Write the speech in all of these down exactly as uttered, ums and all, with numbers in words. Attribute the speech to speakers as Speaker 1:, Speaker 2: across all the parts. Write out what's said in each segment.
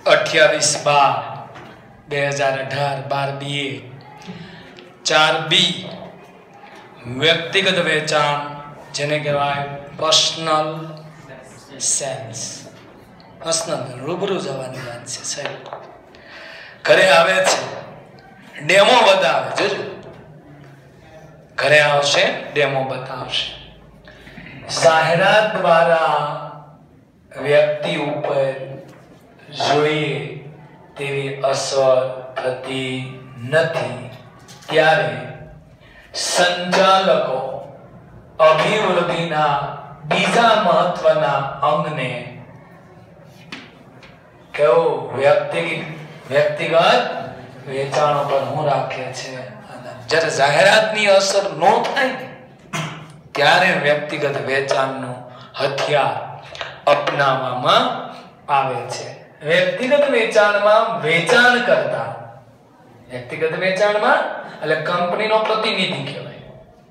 Speaker 1: અઠ્યાવીસ બાર બે હજાર અઢાર બાર બી એ ચાર બી વ્યક્તિગત વેચાણ, જેને કહેવાય પર્સનલ સેલ્સ. પર્સનલ રૂબરૂ જવાની વાત છે સાહેબ. ઘરે આવે છે, ડેમો બતાવે. જોજો, ઘરે આવશે, ડેમો બતાવશે. જાહેરાત દ્વારા વ્યક્તિ ઉપર જોઈએ તેવી અસર થતી નથી, ત્યારે સંચાલકો અભિવૃદ્ધિના બીજા મહત્વના અંગને કેવું વ્યક્તિગત વ્યક્તિગત વેચાણ પર હું રાખે છે. જ્યારે જાહેરાતની અસર ન થાય ત્યારે વ્યક્તિગત વેચાણનું હથિયાર અપનાવવામાં આવે છે. વ્યક્તિગત વેચાણમાં વેચાણ કરતા વ્યક્તિગત વેચાણમાં એટલે કંપનીનો પ્રતિનિધિ કહેવાય.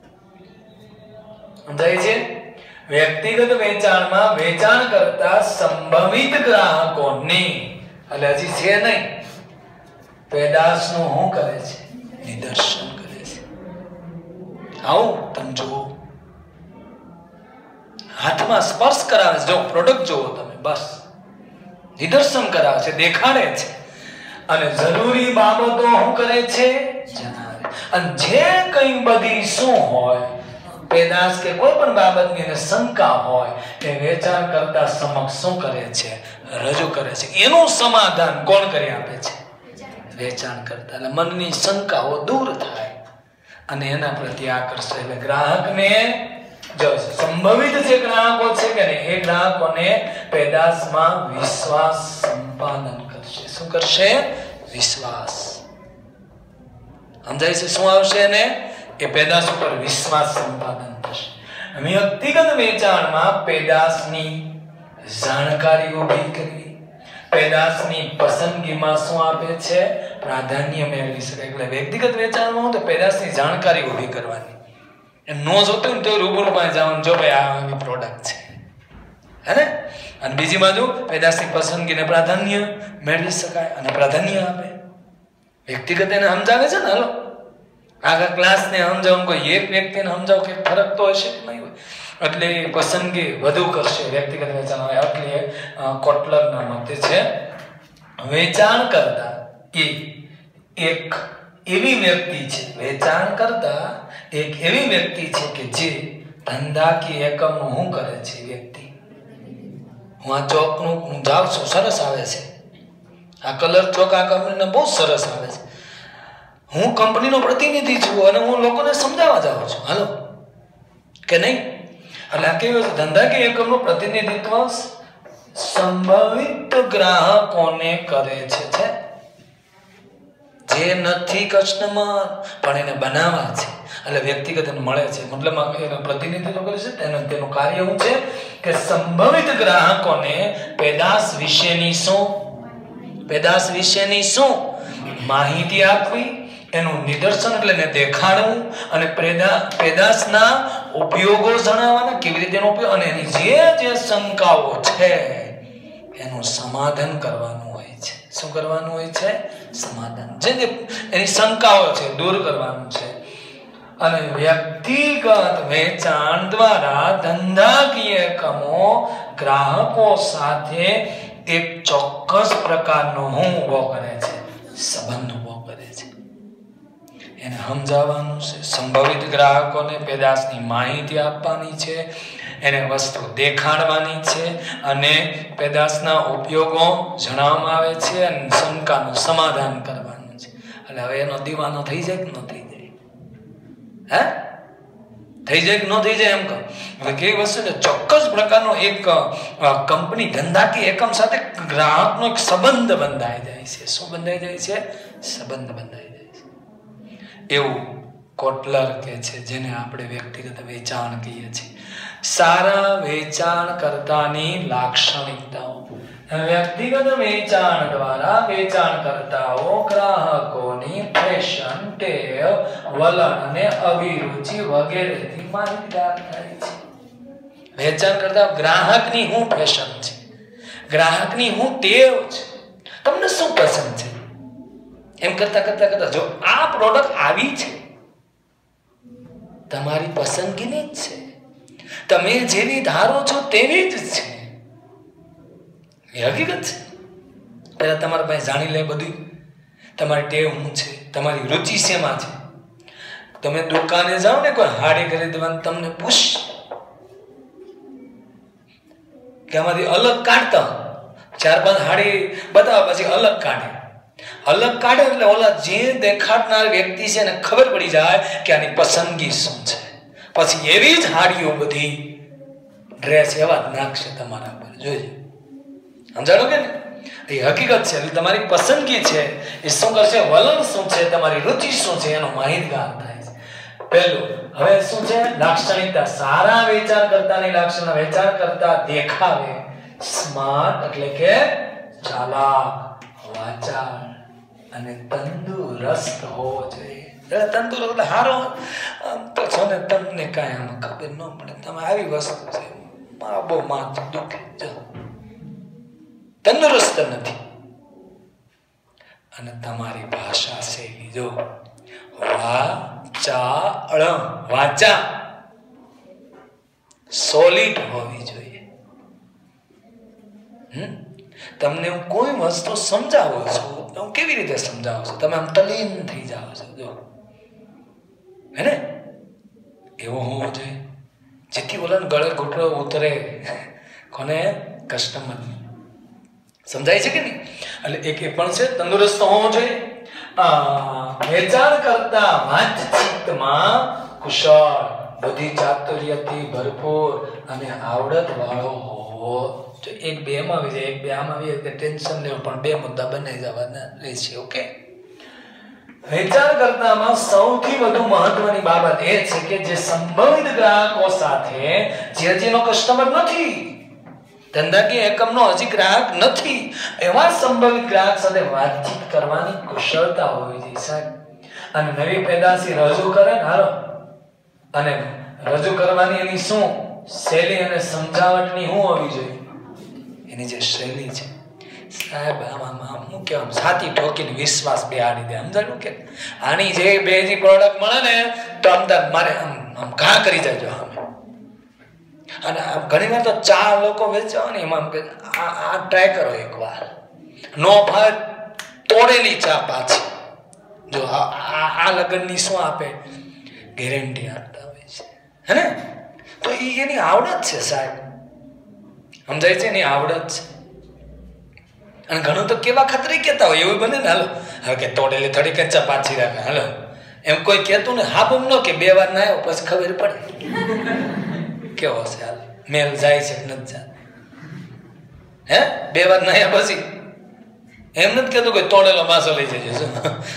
Speaker 1: સમજાય છે? વ્યક્તિગત વેચાણમાં વેચાણ કરતા સંભવિત ગ્રાહકોને એટલે હજી છે નહીં, પેદાશનું શું કરે છે? નિદર્શન કરે છે. આવું તમે જુઓ, હાથમાં સ્પર્શ કરાવે છે. જો પ્રોડક્ટ જુઓ તમે, બસ નિદર્શન કરાવે છે, દેખાડે છે, અને જરૂરી બાબતો શું કરે છે? જણાવે. અને જે કઈ બધી શું હોય પેદાશ કે કોઈ પણ બાબતની અંદર શંકા હોય એ વેચાણ કરતા સમક્ષ શું કરે છે? રજૂ કરે છે. એનું સમાધાન કોણ કરી આપે છે? વેચાણ કરતા. એટલે મનની શંકાઓ દૂર થાય અને એના પ્રત્યે આકર્ષે. એટલે ગ્રાહકને જો સંભવિત જે ગ્રાહકો છે કે એ ગ્રાહકોને પેદાશમાં વિશ્વાસ સંપાદન કરશે. શું કરશે? વિશ્વાસ. સમજાય છે? શું આવશે એને? એ પેદાશ ઉપર વિશ્વાસ સંપાદન થશે. વ્યક્તિગત વેચાણમાં પેદાશની જાણકારી ઉભી કરવી, પેદાશની પસંદગીમાં શું આપે છે? પ્રાધાન્ય મેળવી શકે. એટલે વ્યક્તિગત વેચાણમાં તો પેદાશની જાણકારી ઉભી કરવાની. નો જોતું ને તો રૂબરૂ માં જવાનું, જો ભાઈ આ આવી પ્રોડક્ટ છે, હે ને? અને બીજી બાજુ પેદાશની પસંદગીને પ્રાધાન્ય મેળવી શકાય અને પ્રાધાન્ય આપે. વ્યક્તિગત એને સમજાવે છે ને. હાલો આગળ ક્લાસ ને સમજાવ, કોઈ એક વ્યક્તિને સમજાવ કે ફરક તો હશે કે નહીં હોય, એટલે પસંદગી વધુ કરશે વ્યક્તિગત વેચાણ. એટલે કોટલરના મતે છે વેચાણ કરતા એ એક એવી વ્યક્તિ છે, વેચાણ કરતા એક એવી વ્યક્તિ છે કે જે ધંધાકીય એકમનું શું કરે છે? વ્યક્તિ. હું આ ચોકનું હું જાઉં છું, સરસ આવે છે આ કલર ચોક, આ કંપનીનો બહુ સરસ આવે છે. હું કંપનીનો પ્રતિનિધિ છું અને હું લોકોને સમજાવવા જાઉં છું. હાલો કે નહીં? એટલે આ કેવું છે? ધંધાકીય એકમનું પ્રતિનિધિત્વ સંભવિત ગ્રાહકોને કરે છે, છે જે નથી કસ્ટમર પણ એને બનાવવા છે. એટલે વ્યક્તિગત એને મળે છે, મતલબ એનું પ્રતિનિધિત્વ કરે છે. તેનું તેનું કાર્ય શું છે કે સંભવિત ગ્રાહકોને પેદાશ વિશેની શું પેદાશ વિશેની શું માહિતી આપવી, એનું નિદર્શન એટલે એને દેખાડવું, અને પેદાશના ઉપયોગો જણાવવાના, કેવી રીતે એનો ઉપયોગ, અને એની જે જે શંકાઓ છે એનું સમાધાન કરવાનું હોય છે. શું કરવાનું હોય છે? સમાધાન. જે જે એની શંકાઓ છે દૂર કરવાનું છે. અને વ્યક્તિગત વેચાણ દ્વારા ધંધાકીય એકમો ગ્રાહકો સાથે એક ચોક્કસ પ્રકારનો હું ઉભો કરે છે? સંબંધ ઉભો કરે છે. એને સમજાવવાનું છે, સંભવિત ગ્રાહકોને પેદાશની માહિતી આપવાની છે, એને વસ્તુ દેખાડવાની છે, અને પેદાશના ઉપયોગો જણાવવામાં આવે છે, અને શંકાનું સમાધાન કરવાનું છે. એટલે હવે એનો દીવાનો થઈ જાય કે ન થઈ જાય? હે થઈ જાય કે ન થઈ જાય? એમ કહો એટલે કેવી વસ્તુ છે? ચોક્કસ પ્રકારનો એક કંપની ધંધાકીય એકમ સાથે ગ્રાહકનો એક સંબંધ બંધાઈ જાય છે. શું બંધાઈ જાય છે? સંબંધ બંધાઈ જાય છે. એવું કોટલર કે છે, જેને આપણે વ્યક્તિગત વેચાણ કહીએ છીએ. સારા વેચાણ કરતાની લાક્ષણિકતાઓ. વ્યક્તિગત વેચાણ દ્વારા વેચાણ કરતાઓ ગ્રાહકોની ફેશન, ટેવ, વલણ અને અભિરુચિ વગેરેથી માહિતગાર થાય છે. વેચાણ કરતા ગ્રાહકની શું ફેશન છે, ગ્રાહકની શું ટેવ છે, તમને શું પસંદ છે એમ કરતા કરતા કરતા જો આ પ્રોડક્ટ આવી છે તમારી પસંદગીની જ છે, તમે જેવી ધારો છો તેવી જ છે, એ હકીકત છે. પહેલા તમારા પાસે જાણી લે બધું, તમારી ટેવ શું છે, તમારી રુચિ શેમાં છે. તમે દુકાને જાઓ ને કોઈ હાડી ખરીદવાનું, તમને પૂછ કે આમાંથી અલગ કાઢતા ચાર પાંચ હાડી બતાવે, પછી અલગ કાઢે. અલગ કાઢે એટલે ઓલા જે દેખાડનાર વ્યક્તિ છે એને ખબર પડી જાય કે આની પસંદગી શું છે. પછી એવી જ હાડીઓ બધી ડ્રેસ એવા જ નાખશે તમારા પર, જોઈજો. સમજાણો કે ને? એ હકીકત છે. એટલે તમારી પસંદગી છે એ શું કરશે, વલણ શું છે, તમારી રુચિ શું છે એનો માહિતગાર થાય છે. પહેલું હવે શું છે, લાક્ષણિકતા. સારા વેચાણ કરતાની લાક્ષણ, વેચાણ કરતા દેખાવે સ્માર્ટ એટલે કે ચાલાક, વાચાળ અને તંદુરસ્ત હોવો જોઈએ. તંદુરસ્ત એટલે હારો તો છો ને, તમને કાંઈ આમાં ખબર ન પડે, તમે આવી વસ્તુ છે બહુ માથું દુખે, તંદુરસ્ત નથી. અને તમારી ભાષા શૈલી જો વાચાળ, વાચા સોલિડ હોવી જોઈએ. હમ તમને હું કોઈ વસ્તુ સમજાવું છું તો હું કેવી રીતે સમજાવું છું, તમે આમ તલીન થઈ જાઓ છો, જો હે ને, એવો હોવો જોઈએ જેથી ઓલા ગળે ઘૂંટડો ઉતરે કોને, કસ્ટમર. સમજાય છે કે નહીં? એટલે એક એ પણ છે તંદુરસ્ત હોવો જોઈએ. વેચાણ કરતા વાતચીતમાં કુશળ, બધી ચાતુર્યથી ભરપૂર અને આવડત વાળો હોવો. એક બે માં આવી જાય, એક બે આમાં આવી જાય, ટેન્શન લેવું, પણ બે મુદ્દા બનાવી જવાના રહેશે. ઓકે. વેચાણ કરતામાં સૌથી વધુ મહત્વની બાબત એ છે કે જે સંભવિત ગ્રાહકો સાથે, જે હજીનો કસ્ટમર નથી, ધંધાકીય એકમનો હજી ગ્રાહક નથી, એવા સંભવિત ગ્રાહક સાથે વાતચીત કરવાની કુશળતા હોવી જોઈએ સાહેબ. અને નવી પેદાશી રજૂ કરે ને, હાલો, અને રજૂ કરવાની એની શું શૈલી અને સમજાવટની શું હોવી જોઈએ, એની જે શૈલી છે સાહેબ, આમાં હું કેવા છાતી ઠોકીને વિશ્વાસ બેહાડી દે. સમજાયું કે આની જે બેજી પ્રોડક્ટ મળે ને તો અમદાર મારે આમ આમ ઘા કરી જાય સામે. અને ઘણી વાર તો ચાર લોકો વેચવા ને એમાં કે આ આ ટ્રાય કરો એકવાર, નો ભાવે તોડેલી ચા પાછી. જો આ આ લગનની શું આપે, ગેરંટી આપતા હોય છે, હે ને? તો એ એની આવડત છે સાહેબ, સમજાય છે? એની આવડત છે. અને ઘણું તો કેવા ખતરી કહેતા હોય એવું બને ને, હાલો હવે કે તોડેલી થોડી કચ્ચા પાછી રાખે, હાલો એમ કોઈ કહેતું ને, હા બમ નો કે બે વાર ના આવ્યો પછી ખબર પડે કેવો છે, હાલ મેલ જાય છે નથી જાય, હે બે વાર ના આવ્યા પછી એમ નથી કહેતું કે તોડેલો માસો લઈ જજો. શું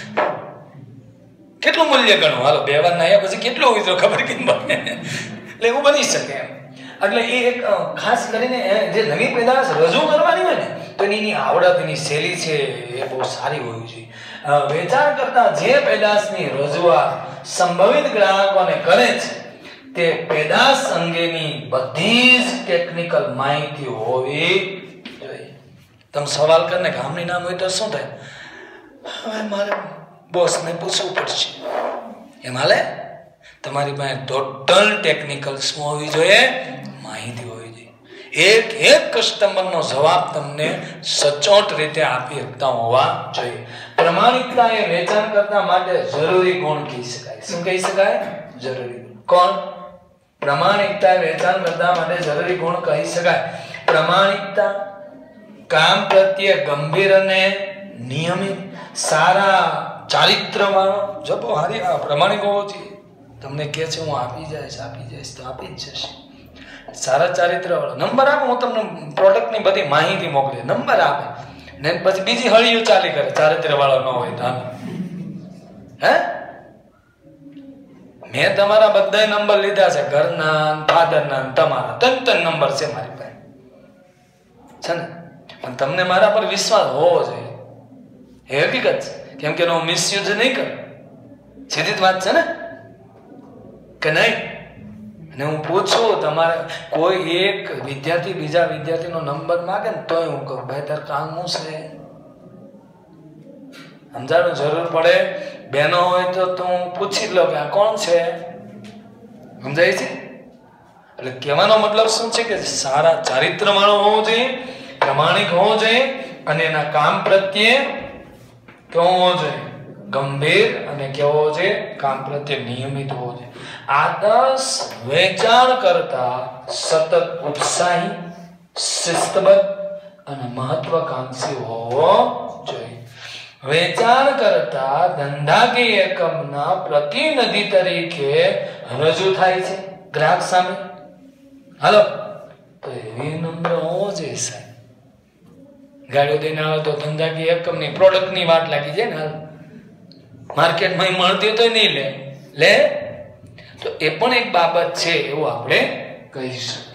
Speaker 1: કેટલું મૂલ્ય ગણું, હાલો બે વાર ના આવ્યા પછી કેટલું હોય તો ખબર કેમ પડે. એટલે એવું બની શકે એમ. એટલે એ એક ખાસ કરીને જે નવી પેદાશ રજૂ કરવાની હોય ને તો એની આવડત, એની શૈલી છે એ બહુ સારી હોવી જોઈએ. વેચાણ કરતા જે પેદાશની રજૂઆત સંભવિત ગ્રાહકોને કરે છે તે પેદાશ અંગેની બધી જ ટેકનિકલ માહિતી હોવી જોઈએ. તમે સવાલ કરીને ગામની નામ હોય તો શું થાય, હવે મારે બોસને પૂછવું પડશે, એમ હાલે? તમારી પાસે ટોટલ ટેકનિકલ શું હોવી જોઈએ, માહિતી હોવી જોઈએ. એક એક કસ્ટમરનો જવાબ તમને સચોટ રીતે આપી શકતા હોવા જોઈએ. પ્રમાણિકતા એ વેચાણ કરતા માટે જરૂરી ગુણ કહી શકાય. શું કહી શકાય? જરૂરી ગુણ. કોણ? પ્રમાણિકતા એ વેચાણ કરતા માટે જરૂરી ગુણ કહી શકાય. પ્રમાણિકતા, કામ પ્રત્યે ગંભીર અને નિયમિત, સારા ચારિત્ર વાળો. જો બહુ હારી આ પ્રમાણિક હોવો જોઈએ. તમને કહે છે હું આપી જઈશ આપી જઈશ તો આપી જ જશે. સારા ચારિત્ર વાળો. નંબર આપો, હું તમને પ્રોડક્ટની બધી માહિતી મોકલી, નંબર આપે ને પછી બીજી હળીઓ ચાલી કરે, ચારિત્ર વાળો ન હોય તો. હે મેં તમારા બધા નંબર લીધા છે, ઘરના, ફાધરના, તમારા ત્રણ ત્રણ નંબર છે મારી પાસે, છે ને? પણ તમને મારા પર વિશ્વાસ હોવો જોઈએ, એ હકીકત છે. કેમ કે હું મિસયુઝ નહીં કરું, સીધી જ વાત છે ને કે નહીં? અને હું પૂછું, તમારે કોઈ એક વિદ્યાર્થી બીજા વિદ્યાર્થીનો નંબર માગે ને તોય હું કહું ભાઈ તાર કામ શું છે, સમજાણું? જરૂર પડે બહેનો હોય તો તું પૂછી લો કે આ કોણ છે. સમજાય છે? એટલે કહેવાનો મતલબ શું છે કે સારા ચારિત્ર વાળો હોવો જોઈએ, પ્રમાણિક હોવો જોઈએ અને એના કામ પ્રત્યે કેવો હોવો જોઈએ? ગંભીર. અને કેવો હોવો જોઈએ? કામ પ્રત્યે નિયમિત હોવો જોઈએ. આદર્શ વેચાણ કરતા સતત ઉત્સાહી, શિસ્તબદ્ધ અને મહત્વાકાંક્ષી હોવો જોઈએ. વેચાણ કરતા ધંધાકીય એકમના પ્રતિનિધિ તરીકે રજૂ થાય છે ગ્રાહક સામે. હાલો, તો એવી નમ્ર હોવો જોઈએ સાહેબ. ગાડીઓ દઈને આવે તો ધંધાકીય એકમની પ્રોડક્ટની વાત લાગી જાય ને, હાલ માર્કેટમાં મળતી તો નહીં લે લે તો એ પણ એક બાબત છે એવું આપણે કહીશું.